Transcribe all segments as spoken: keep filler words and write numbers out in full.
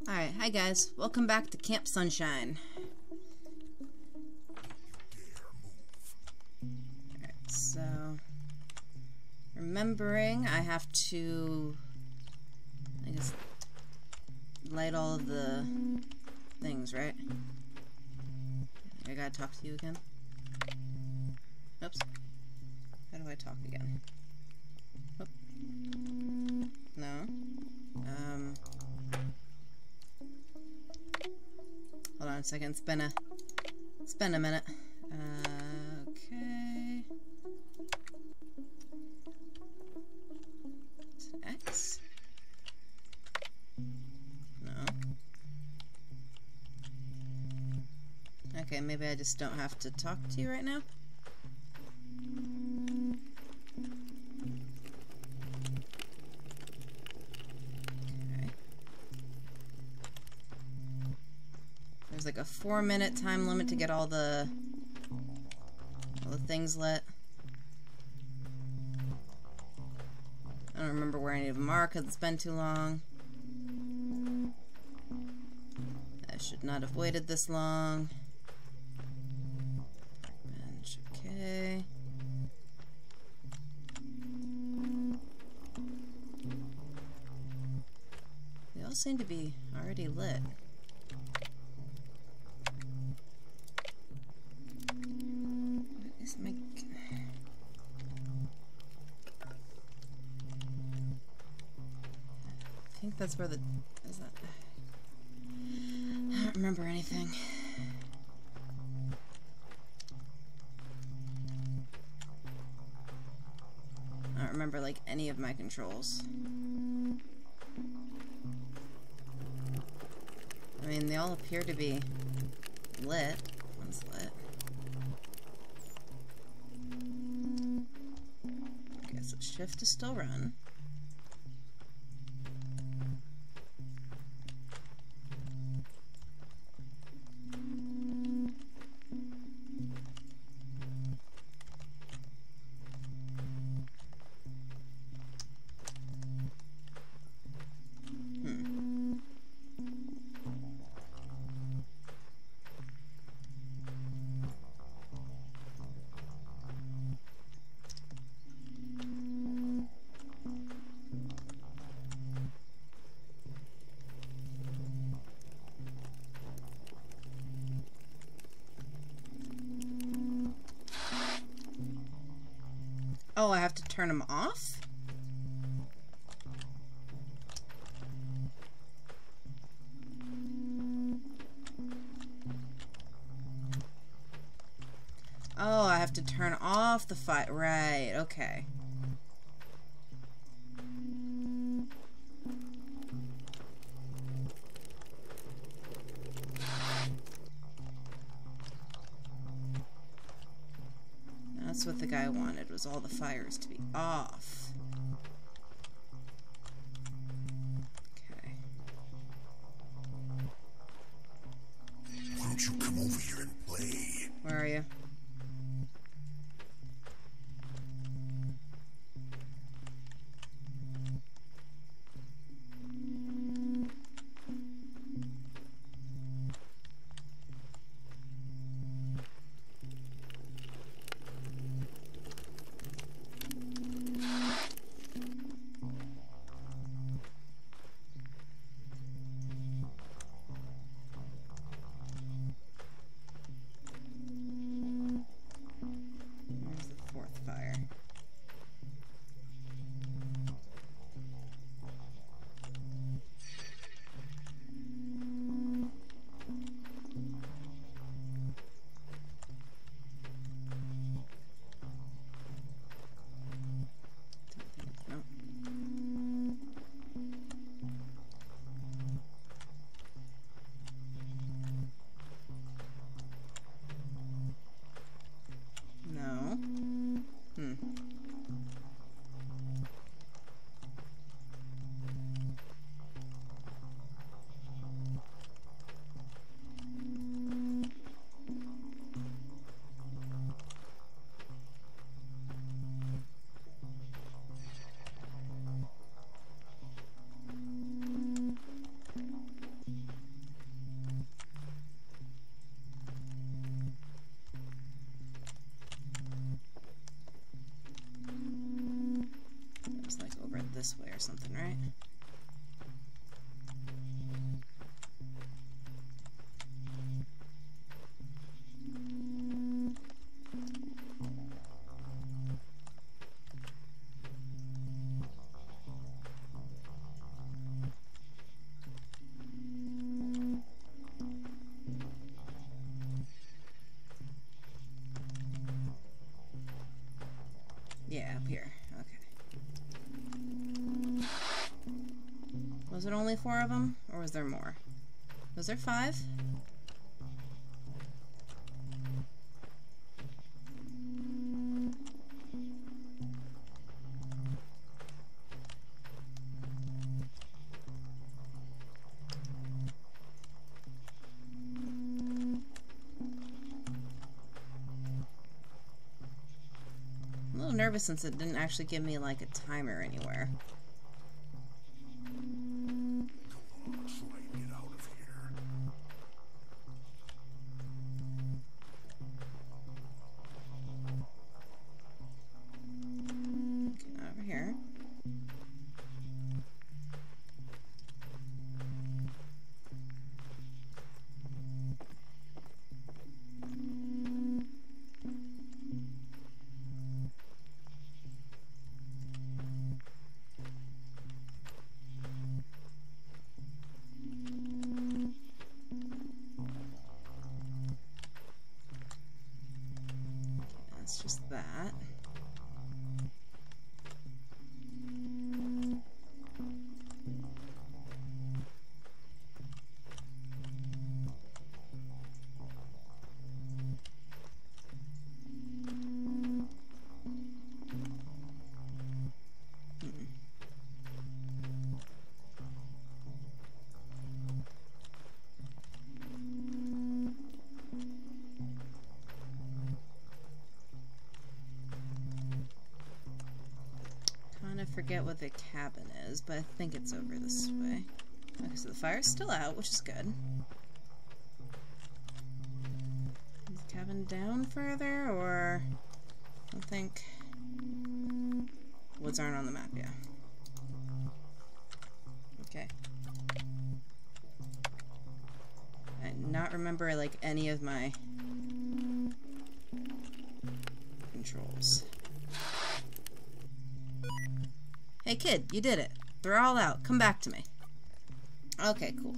Alright, hi guys. Welcome back to Camp Sunshine. Alright, so... remembering I have to... I guess... light all of the things, right? I gotta talk to you again. Oops. How do I talk again? Oop. No. Um... Hold on a second, it's been a, it's been a minute. Uh, okay. It's an X? No. Okay, maybe I just don't have to talk to you right now? There's like a four minute time limit to get all the all the things lit. I don't remember where any of them are because it's been too long. I should not have waited this long. Bench, okay. They all seem to be already lit. My... I think that's where the... is that... I don't remember anything. I don't remember, like, any of my controls. I mean, they all appear to be lit. One's lit. So shift to still run. Hmm. Oh, I have to turn them off? Oh, I have to turn off the fire. Right, okay. That's what the guy wanted, was all the fires to be off. Okay. Why don't you come over here and play? Where are you? here. Okay. Was it only four of them? Or was there more? Was there five? I'm a little nervous since it didn't actually give me like a timer anywhere. It's just that. Forget what the cabin is, but I think it's over this way. Okay, so the fire's still out, which is good. Is the cabin down further, or I don't think woods aren't on the map, yeah. Okay. I not remember like any of my controls. Hey kid, you did it. They're all out. Come back to me. Okay, cool.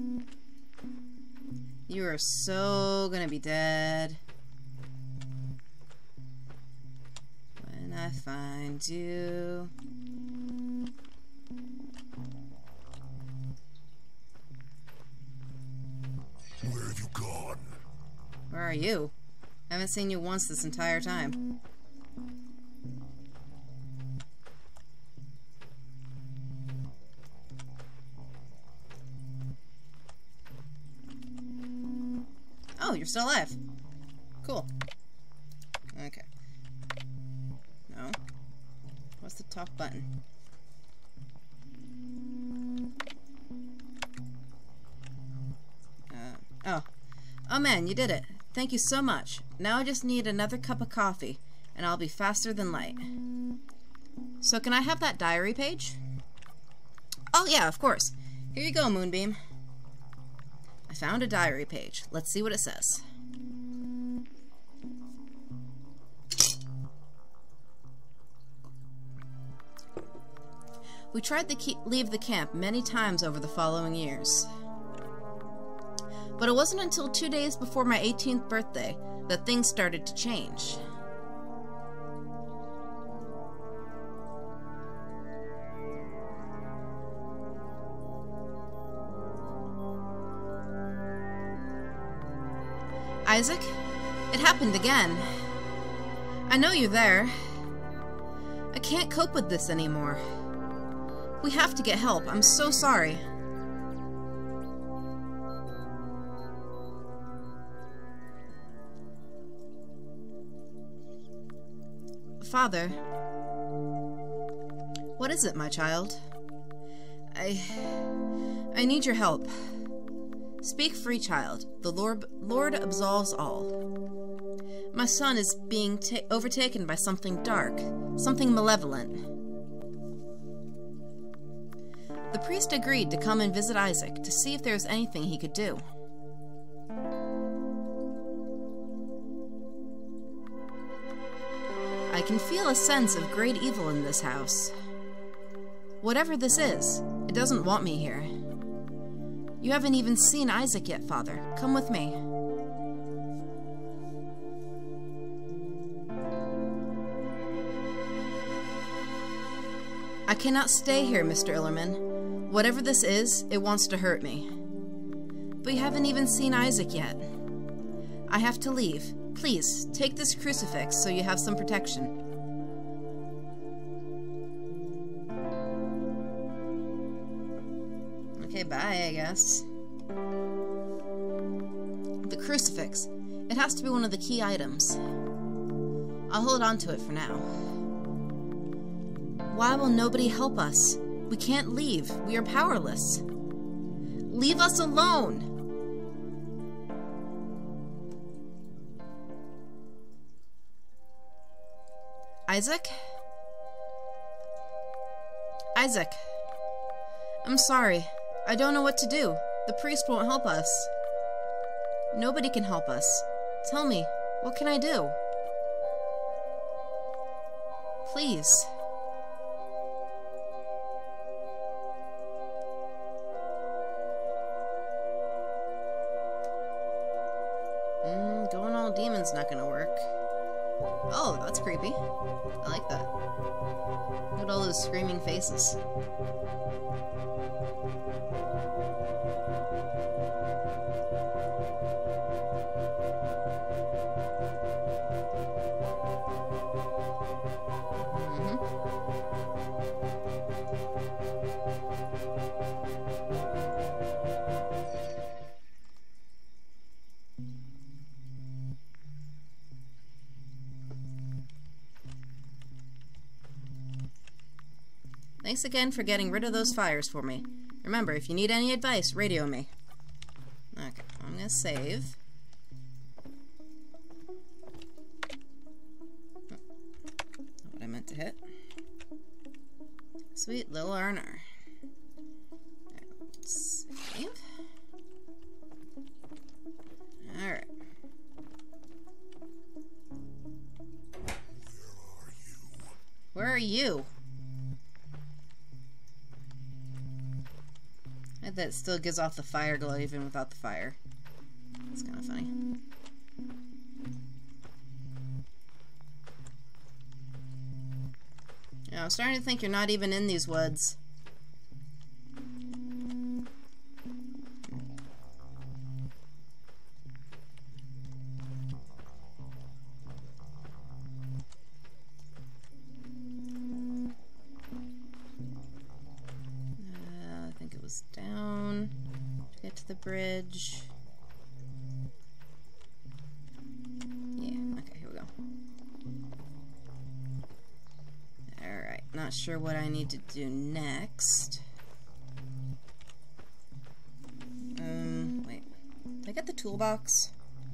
You are so gonna be dead when I find you. Where have you gone? Where are you? I haven't seen you once this entire time. Oh, you're still alive. Cool. Okay. No. What's the top button? Uh, oh. Oh man, you did it. Thank you so much. Now I just need another cup of coffee, and I'll be faster than light. So can I have that diary page? Oh yeah, of course. Here you go, Moonbeam. I found a diary page. Let's see what it says. We tried to keep, leave the camp many times over the following years. But it wasn't until two days before my eighteenth birthday that things started to change. Isaac, it happened again. I know you're there. I can't cope with this anymore. We have to get help. I'm so sorry. Father, what is it, my child? I... I need your help. Speak free, child. The Lord, Lord absolves all. My son is being ta overtaken by something dark, something malevolent. The priest agreed to come and visit Isaac to see if there was anything he could do. I can feel a sense of great evil in this house. Whatever this is, it doesn't want me here. You haven't even seen Isaac yet, Father. Come with me. I cannot stay here, Mister Illerman. Whatever this is, it wants to hurt me. But you haven't even seen Isaac yet. I have to leave. Please, take this crucifix so you have some protection. Okay, bye, I guess. The crucifix. It has to be one of the key items. I'll hold on to it for now. Why will nobody help us? We can't leave. We are powerless. Leave us alone! Isaac? Isaac. I'm sorry. I don't know what to do. The priest won't help us. Nobody can help us. Tell me, what can I do? Please. Mm, going all demon's not gonna work. Oh, that's creepy. I like that. Look at all those screaming faces. Thanks again for getting rid of those fires for me. Remember, if you need any advice, radio me. Okay, I'm gonna save. Oh, not what I meant to hit. Sweet little R and R. Alright, save. Alright. Where are you? That still gives off the fire glow even without the fire. It's kind of funny. Yeah, I'm starting to think you're not even in these woods. Down to get to the bridge. Yeah, okay, here we go. Alright, not sure what I need to do next. Um, wait. Did I get the toolbox?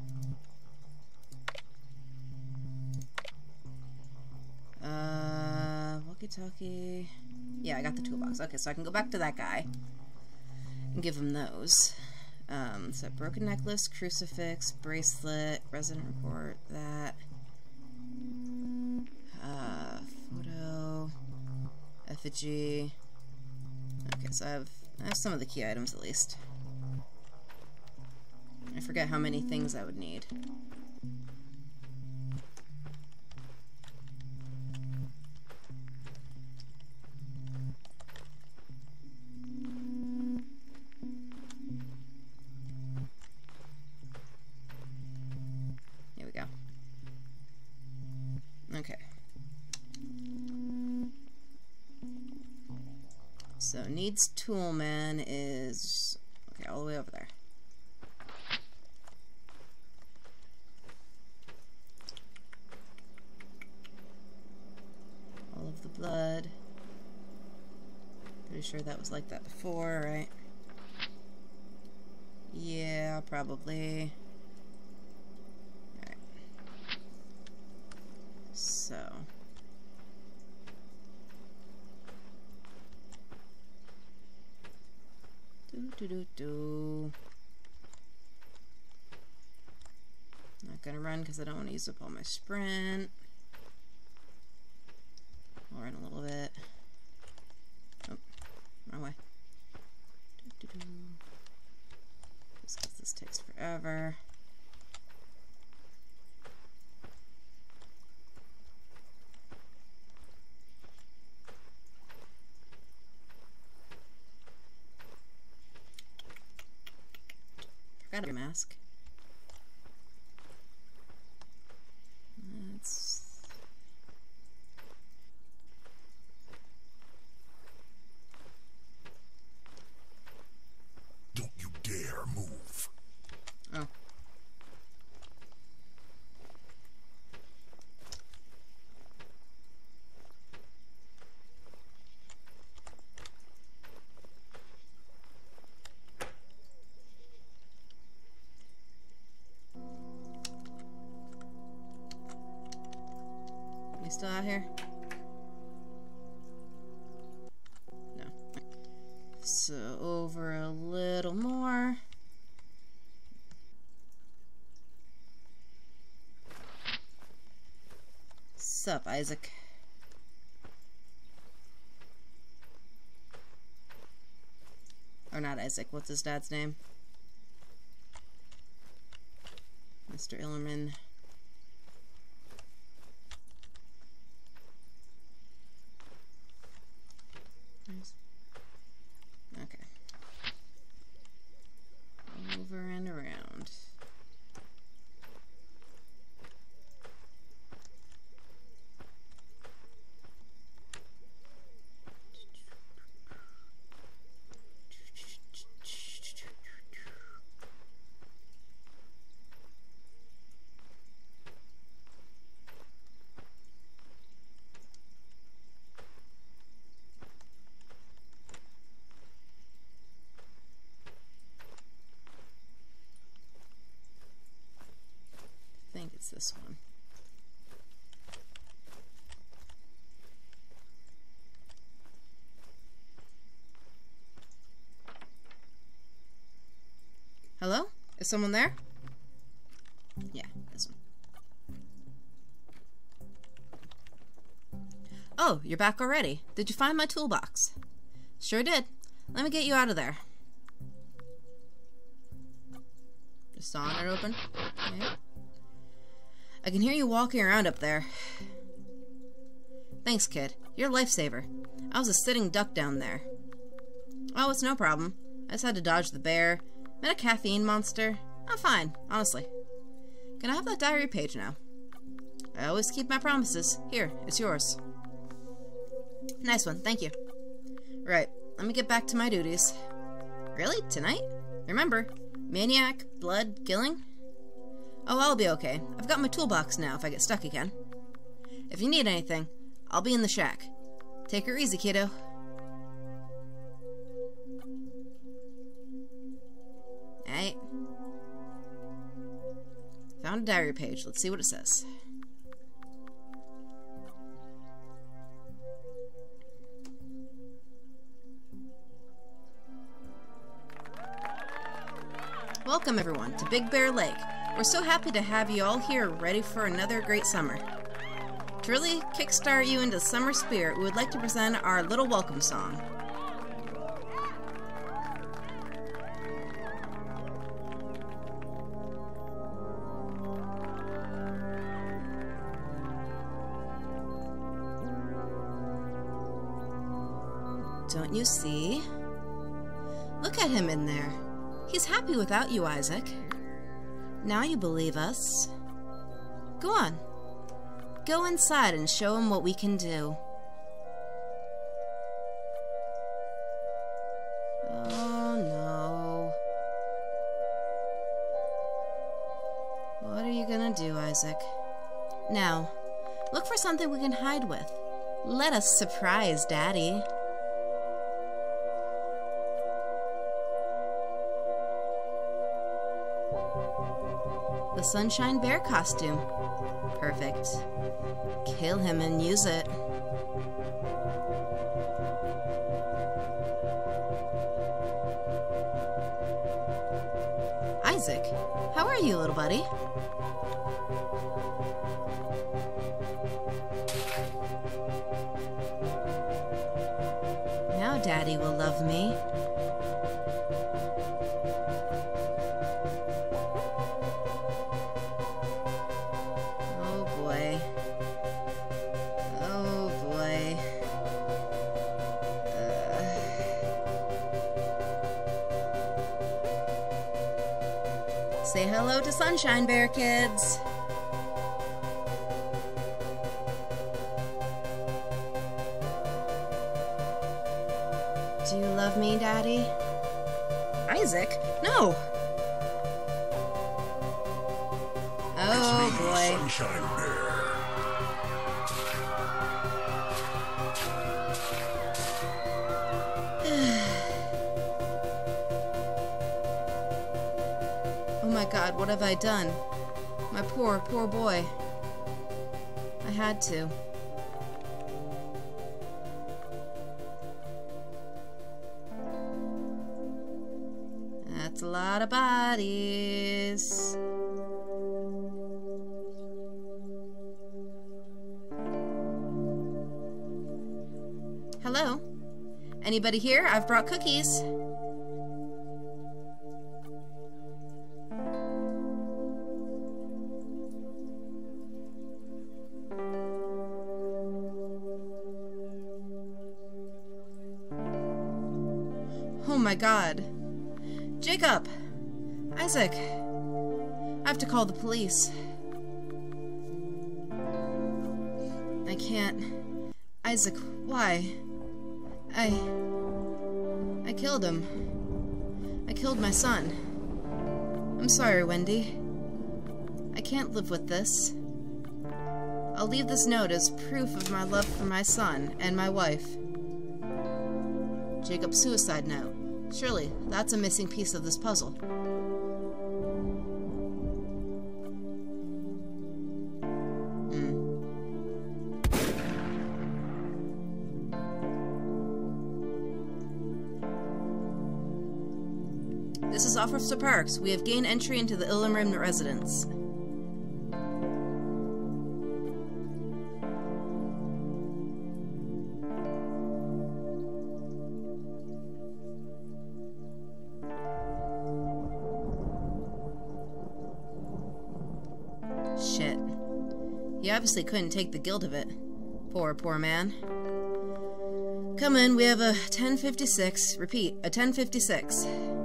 Uh, walkie-talkie. Yeah, I got the toolbox. Okay, so I can go back to that guy and give him those. Um, so broken necklace, crucifix, bracelet, resident report, that. Uh, photo, effigy. Okay, so I have, I have some of the key items at least. I forget how many things I would need. Okay. So needs toolman is okay, all the way over there. All of the blood. Pretty sure that was like that before, right? Yeah, probably. So do do do do. Not gonna run because I don't want to use up all my sprint. I'll run a little bit. Oh, wrong way. Do, do, do. Just because this takes forever. Got a mask. That's... Don't you dare move. Oh. Still out here? No. So over a little more. Sup, Isaac? Or not Isaac, what's his dad's name? Mister Illerman. Okay. Over and around. I think it's this one. Hello? Is someone there? Yeah, this one. Oh, you're back already. Did you find my toolbox? Sure did. Let me get you out of there. Just sawing it open. Okay. I can hear you walking around up there. Thanks, kid. You're a lifesaver. I was a sitting duck down there. Oh, it's no problem. I just had to dodge the bear. Met a caffeine monster. I'm fine, honestly. Can I have that diary page now? I always keep my promises. Here, it's yours. Nice one, thank you. Right, let me get back to my duties. Really? Tonight? Remember, maniac, blood, killing? Oh, I'll be okay. I've got my toolbox now if I get stuck again. If you need anything, I'll be in the shack. Take her easy, kiddo. Alright. Found a diary page. Let's see what it says. Welcome, everyone, to Big Bear Lake. We're so happy to have you all here ready for another great summer. To really kickstart you into the summer spirit, we would like to present our little welcome song. Don't you see? Look at him in there. He's happy without you, Isaac. Now you believe us. Go on. Go inside and show him what we can do. Oh no. What are you gonna do, Isaac? Now, look for something we can hide with. Let us surprise Daddy. The Sunshine Bear costume. Perfect. Kill him and use it. Isaac, how are you, little buddy? Now Daddy will love me. Say hello to Sunshine Bear, kids. Do you love me, Daddy? Isaac? No! Oh, It's me, boy. Sunshine Bear. Oh my God, what have I done? My poor, poor boy. I had to. That's a lot of bodies. Hello? Anybody here? I've brought cookies. Oh my God. Jacob! Isaac! I have to call the police. I can't. Isaac, why? I... I killed him. I killed my son. I'm sorry, Wendy. I can't live with this. I'll leave this note as proof of my love for my son and my wife. Jacob's suicide note. Surely, that's a missing piece of this puzzle. This is Officer Parks. We have gained entry into the Illimrim residence. Shit. He obviously couldn't take the guilt of it. Poor, poor man. Come in, we have a ten fifty-six. Repeat, a ten fifty-six.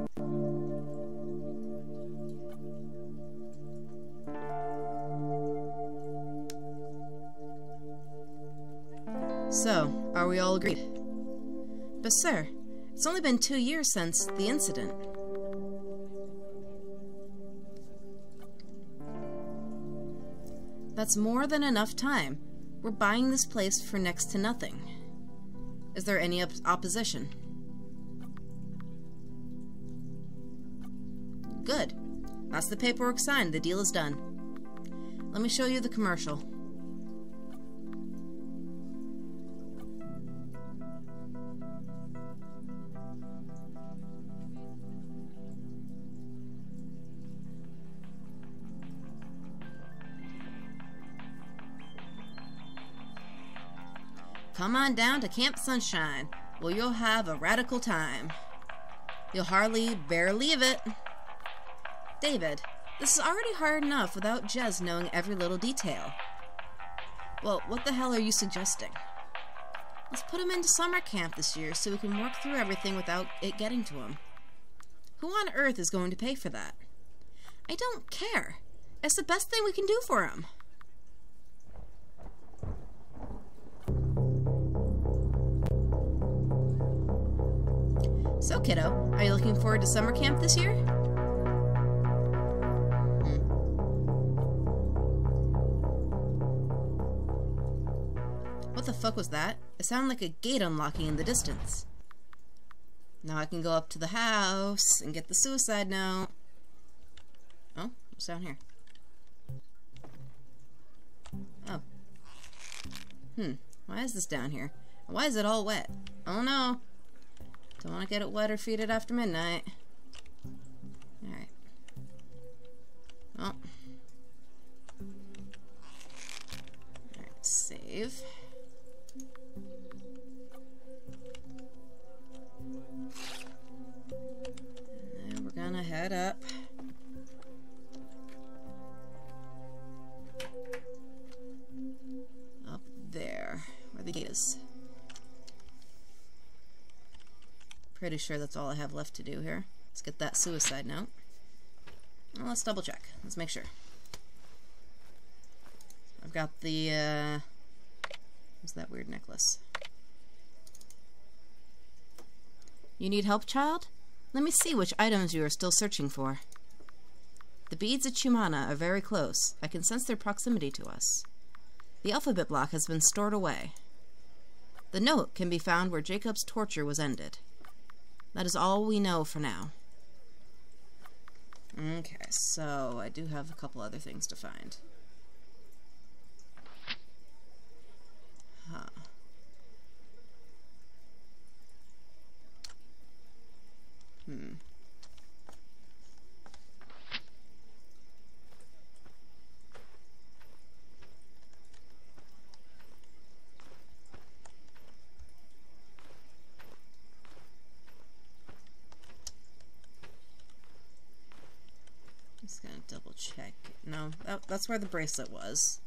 So, are we all agreed? But sir, it's only been two years since the incident. That's more than enough time. We're buying this place for next to nothing. Is there any op opposition? Good. That's the paperwork signed. The deal is done. Let me show you the commercial. Come on down to Camp Sunshine, where you'll have a radical time. You'll hardly bear leave it. David, this is already hard enough without Jez knowing every little detail. Well, what the hell are you suggesting? Let's put him into summer camp this year so we can work through everything without it getting to him. Who on earth is going to pay for that? I don't care. It's the best thing we can do for him. So, kiddo, are you looking forward to summer camp this year? Hmm. What the fuck was that? It sounded like a gate unlocking in the distance. Now I can go up to the house and get the suicide note. Oh, what's down here? Oh. Hmm, why is this down here? Why is it all wet? Oh no. Don't want to get it wet or feed it after midnight. Alright. Well. Alright, save. And then we're gonna head up. Up there, where the gate is. Pretty sure that's all I have left to do here. Let's get that suicide note. Well, let's double check. Let's make sure. I've got the, uh... what's that weird necklace? You need help, child? Let me see which items you are still searching for. The beads at Chumana are very close. I can sense their proximity to us. The alphabet block has been stored away. The note can be found where Jacob's torture was ended. That is all we know for now. Okay, so I do have a couple other things to find. Huh. Hmm. Just gonna double check. No, that, that's where the bracelet was.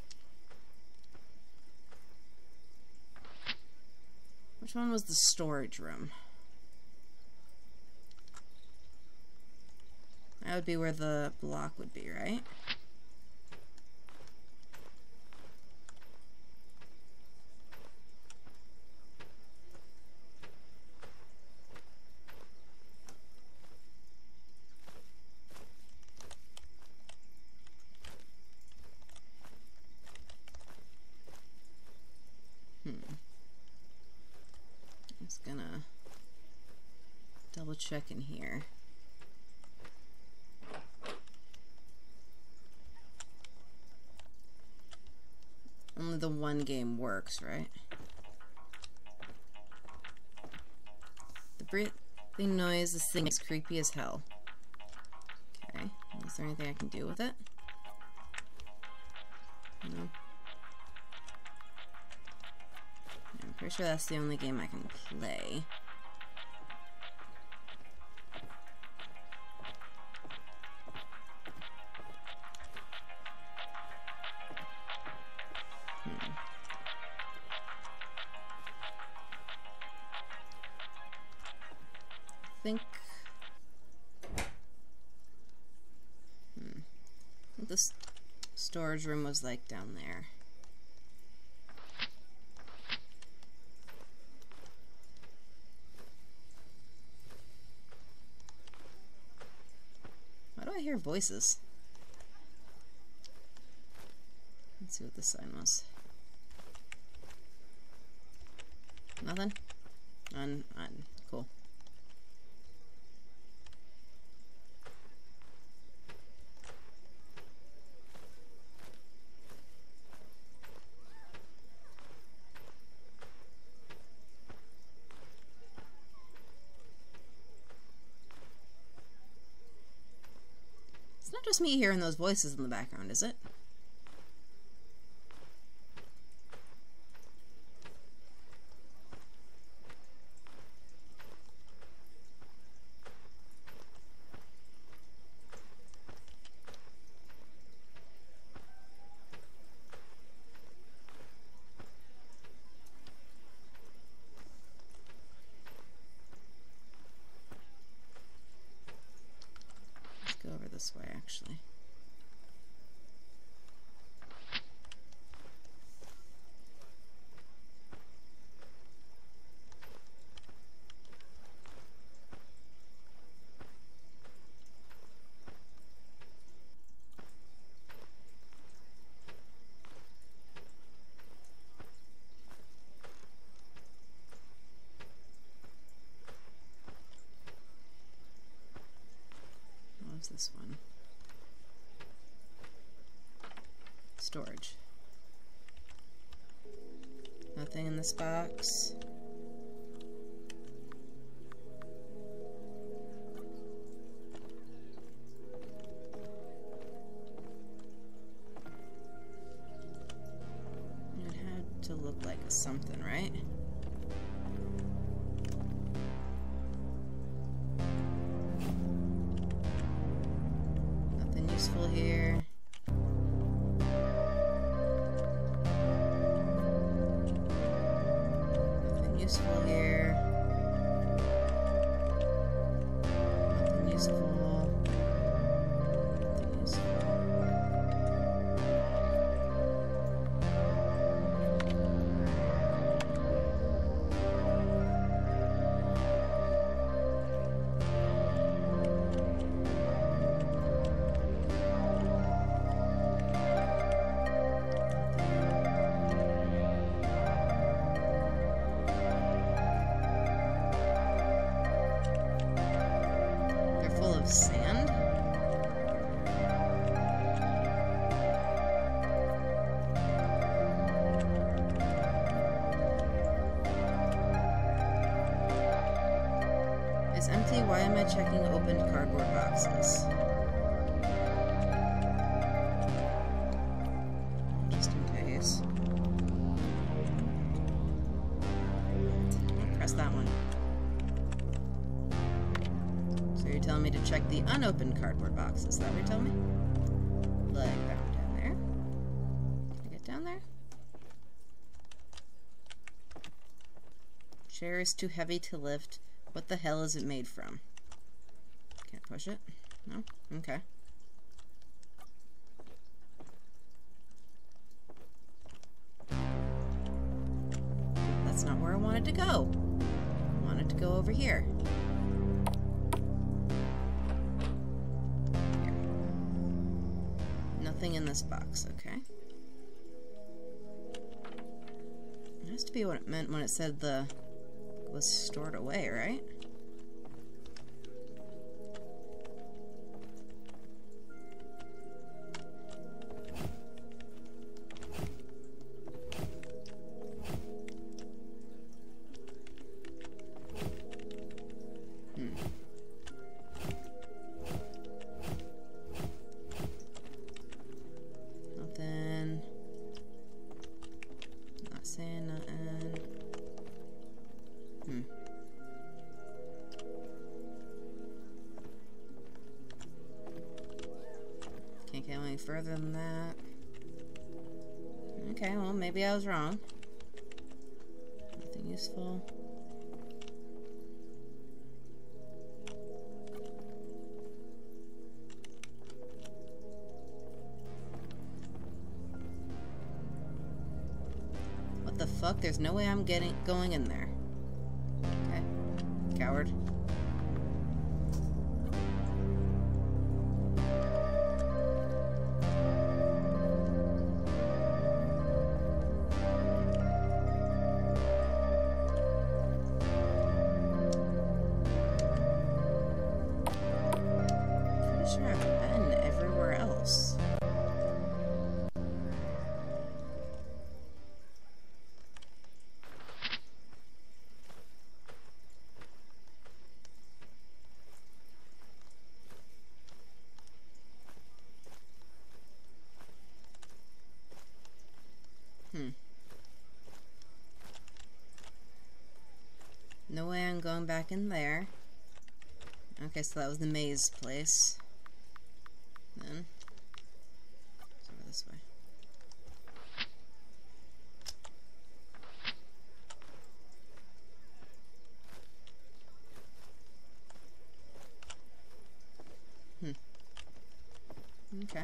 Which one was the storage room? That would be where the block would be, right? Hmm. I'm just gonna double check in here. Only the one game works, right? The breathing noise, this thing is creepy as hell. Okay, is there anything I can do with it? No. I'm pretty sure that's the only game I can play. I think, hmm, I think this storage room was like down there. Why do I hear voices? Let's see what this sign was. Nothing? None. None. Cool. It's not just me hearing those voices in the background, is it? Go over this way, actually. What was this one? Storage. Nothing in this box. It had to look like something, right? Nothing useful here. Useful here. Nothing useful. of sand? It's empty. Why am I checking opened cardboard boxes? Just in case. I'll press that one. So you're telling me to check the unopened cardboard boxes. Is that what you're telling me? Like that one down there. Can I get down there? Chair is too heavy to lift. What the hell is it made from? Can't push it? No? Okay. That's not where I wanted to go. I wanted to go over here. Here. Nothing in this box, okay. It has to be what it meant when it said the was stored away, right? Hmm. Nothing. Not saying nothing. Hmm. Can't get any further than that. Okay, well, maybe I was wrong. Nothing useful. What the fuck? There's no way I'm getting going in there. Coward. Pretty sure I've been everywhere else. Hmm. No way I'm going back in there. Okay, so that was the maze place. Then, let's go this way. Hmm. Okay.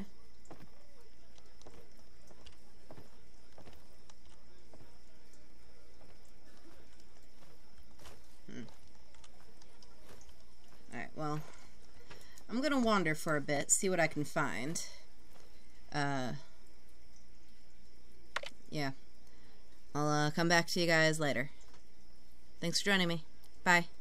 Alright, well, I'm gonna wander for a bit, see what I can find. Uh, yeah. I'll uh, come back to you guys later. Thanks for joining me. Bye.